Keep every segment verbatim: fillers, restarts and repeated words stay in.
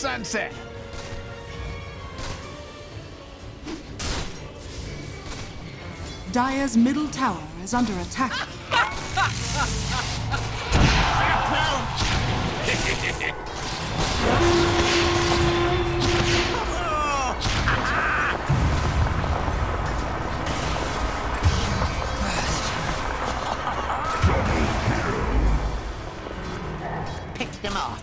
sunset. Dire's middle tower is under attack. Picked them off.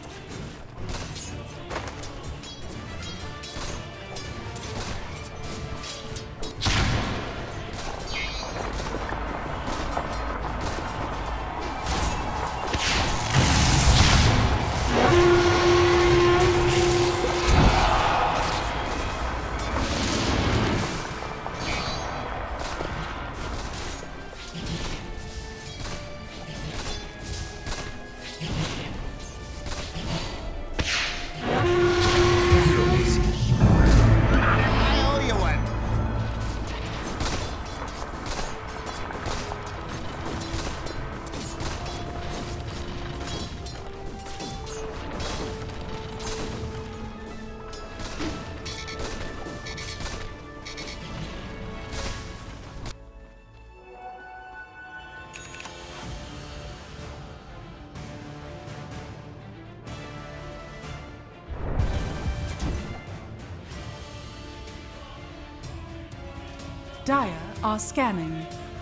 Dire are scanning.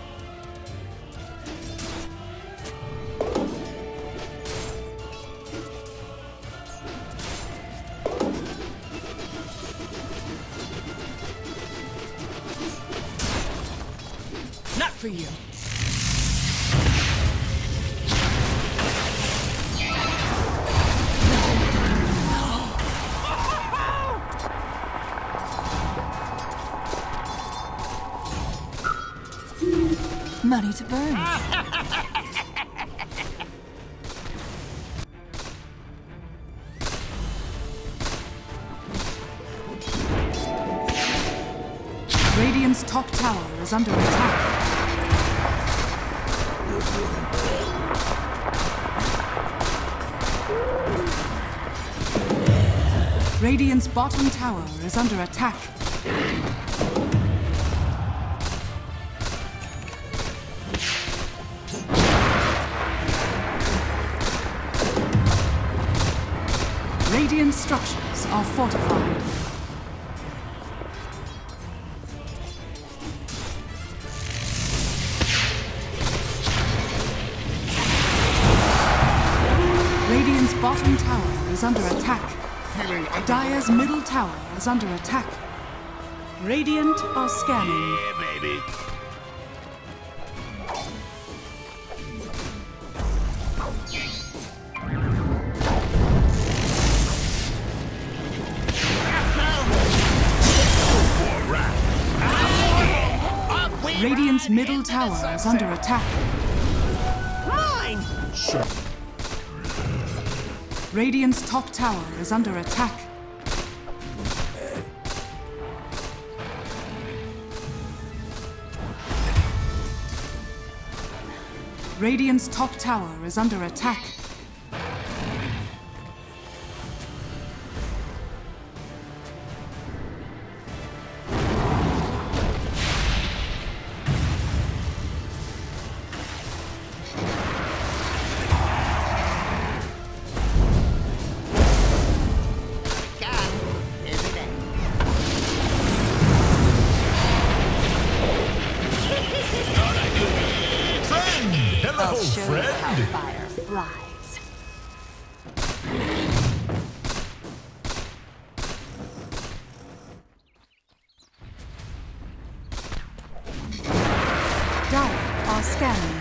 Not for you. Money to burn. Radiant's top tower is under attack. Radiant's bottom tower is under attack. Radiant structures are fortified. Radiant's bottom tower is under attack. Feeling under Dire's middle tower is under attack. Radiant are scanning. Yeah, baby. Radiant's middle tower is under attack. Mine! Radiant's top tower is under attack. Radiant's top tower is under attack. Hello, friend! How fire flies. Dire are scanning.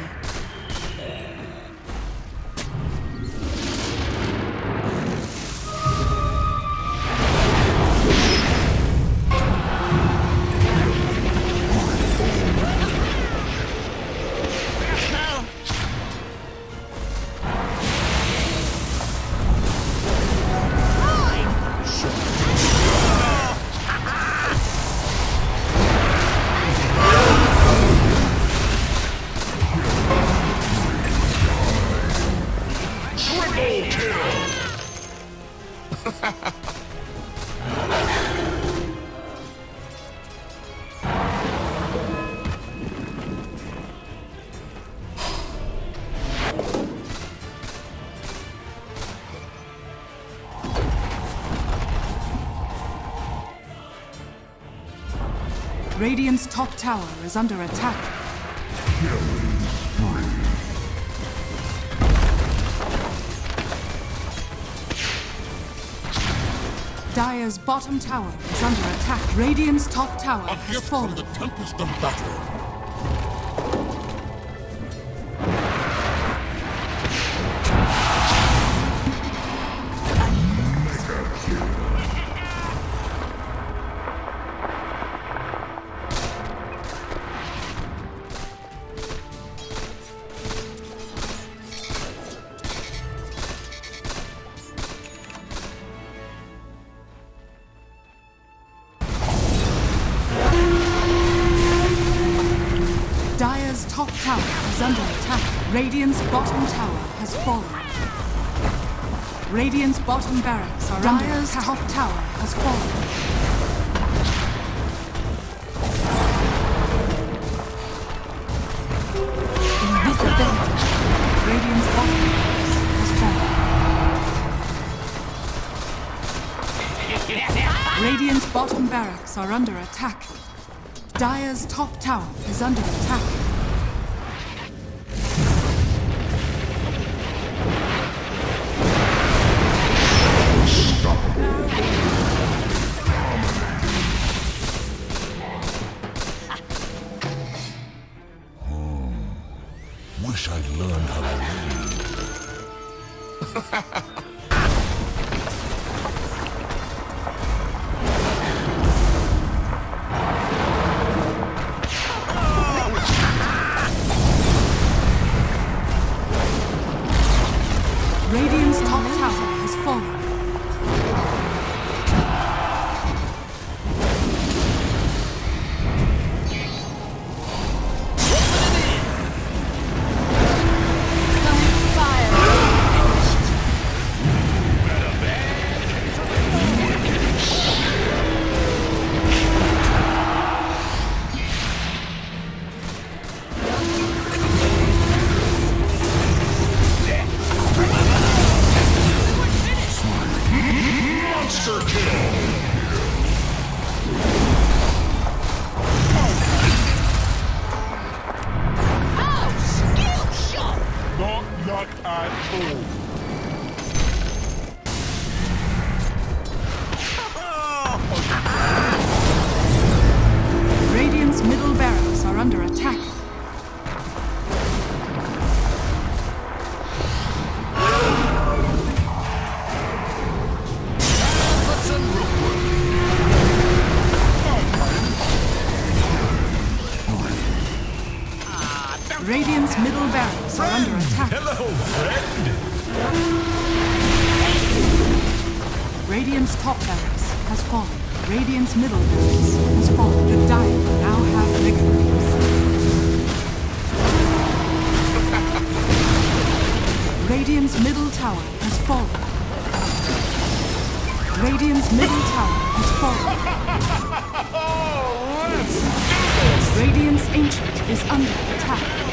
Radiant's top tower is under attack. Dire's bottom tower is under attack. Radiant's top tower A has gift fallen. from the tempest of battle. Dire's top tower is under attack. Radiant's bottom tower has fallen. Radiant's bottom barracks are under attack. Dire's top tower has fallen. Invisibility. Radiant's bottom barracks has fallen. Radiant's bottom barracks are under attack. Dire's top tower is under attack. Wish I'd learned how to read. Radiant's top tower has fallen. Radiant's middle barracks are under attack. Radiant's middle barracks are under attack. Hello, friend! Radiant's top barracks has fallen. Radiant's middle barracks has fallen. The Dire now have mega waves. Radiant's middle tower has fallen. Radiant's middle tower has fallen. Radiant's Ancient is under attack.